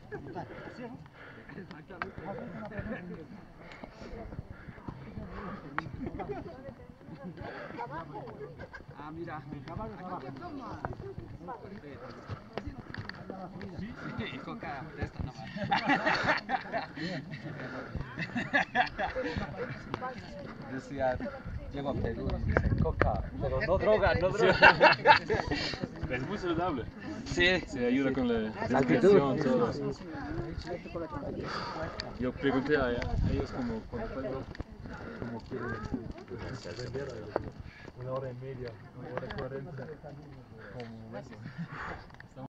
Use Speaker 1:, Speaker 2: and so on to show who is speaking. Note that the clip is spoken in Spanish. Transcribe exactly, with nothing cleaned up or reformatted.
Speaker 1: Ah, mira. Sí, coca de esta nomás. Decía, llego a Perú y dice coca, pero no droga, no droga.
Speaker 2: Es muy saludable.
Speaker 1: Sí.
Speaker 2: Se ayuda
Speaker 1: Sí.
Speaker 2: con la
Speaker 1: La actitud.
Speaker 2: respiración, todo. Yo pregunté a, a ellos como cuando puedo, como quieren vender una hora y media, una hora y cuarenta, como